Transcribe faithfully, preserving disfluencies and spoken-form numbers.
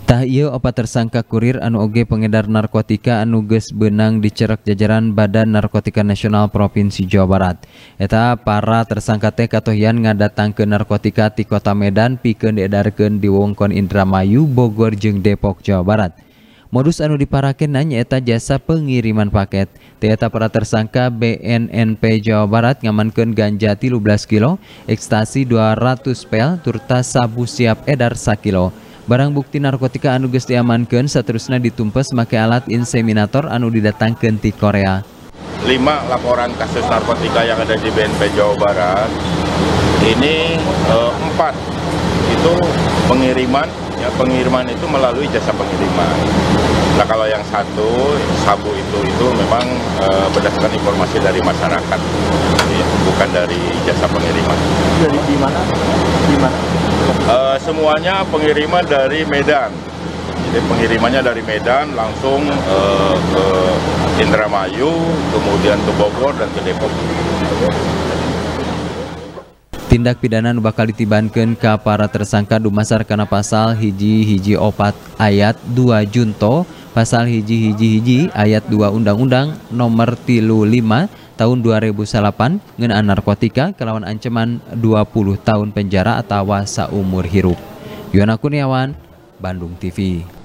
Tah ieu opat tersangka kurir anu oge pengedar narkotika anu geus beunang dicerak jajaran Badan Narkotika Nasional Provinsi Jawa Barat. Eta para tersangka teh katohian ngadatangkeun narkotika ti Kota Medan pikeun diedarkeun di wewengkon Indramayu, Bogor jeung Depok, Jawa Barat. Modus anu diparakeun nyaeta jasa pengiriman paket. Teh eta para tersangka B N N P Jawa Barat ngamankeun ganja tilu belas kilo, ekstasi dua ratus pel, turta sabu siap edar sakilo. Barang bukti narkotika anu geus diamankeun saterusna ditumpes make alat inseminator anu didatangkeun ti Korea. Lima laporan kasus narkotika yang ada di B N P Jawa Barat. Ini eh, empat itu pengiriman, ya pengiriman itu melalui jasa pengiriman. Nah kalau yang satu sabu itu itu memang eh, berdasarkan informasi dari masyarakat, ya, bukan dari jasa pengiriman. Dari di mana? Di mana? Uh, semuanya pengiriman dari Medan, jadi pengirimannya dari Medan langsung uh, ke Indramayu, kemudian ke Bogor dan ke Depok. Tindak pidana nu bakal ditibankeun ka para tersangka dumasar kana pasal hiji hiji opat ayat dua junto, pasal hiji hiji hiji ayat dua Undang-Undang Nomor tilu lima tahun dua ribu salapan ngeunaan narkotika kalawan ancaman dua puluh tahun penjara atawa saumur hirup. Yona Kurniawan, Bandung T V.